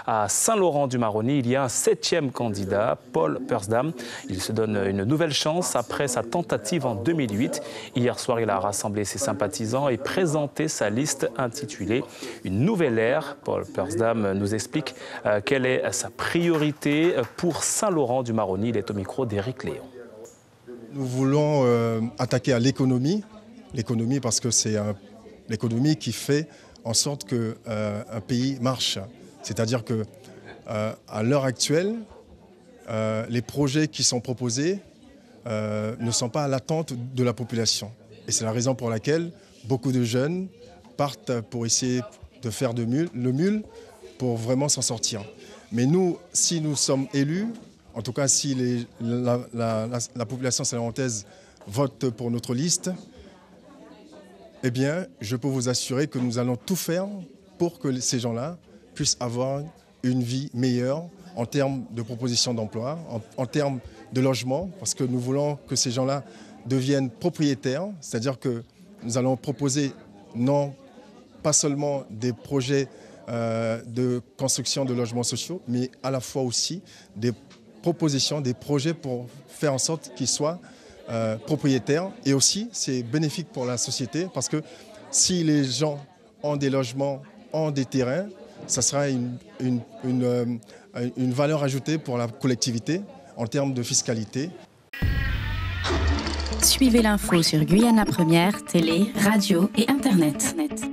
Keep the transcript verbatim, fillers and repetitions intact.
À Saint-Laurent-du-Maroni, il y a un septième candidat, Paul Persdam. Il se donne une nouvelle chance après sa tentative en deux mille huit. Hier soir, il a rassemblé ses sympathisants et présenté sa liste intitulée « Une nouvelle ère ». Paul Persdam nous explique euh, quelle est sa priorité pour Saint-Laurent-du-Maroni. Il est au micro d'Éric Léon. Nous voulons euh, attaquer à l'économie, l'économie parce que c'est l'économie qui fait en sorte qu'un euh, pays marche. C'est-à-dire que euh, à l'heure actuelle, euh, les projets qui sont proposés euh, ne sont pas à l'attente de la population. Et c'est la raison pour laquelle beaucoup de jeunes partent pour essayer de faire de mule, le mule pour vraiment s'en sortir. Mais nous, si nous sommes élus, en tout cas, si les, la, la, la, la population saint-laurentaise vote pour notre liste, eh bien, je peux vous assurer que nous allons tout faire pour que ces gens-là puissent avoir une vie meilleure en termes de propositions d'emploi, en, en termes de logement, parce que nous voulons que ces gens-là deviennent propriétaires, c'est-à-dire que nous allons proposer non pas seulement des projets euh, de construction de logements sociaux, mais à la fois aussi des propositions, des projets pour faire en sorte qu'ils soient euh, propriétaires. Et aussi, c'est bénéfique pour la société parce que si les gens ont des logements, ont des terrains, ça sera une, une, une, euh, une valeur ajoutée pour la collectivité en termes de fiscalité. Suivez l'info sur Guyana Première, télé, radio et Internet.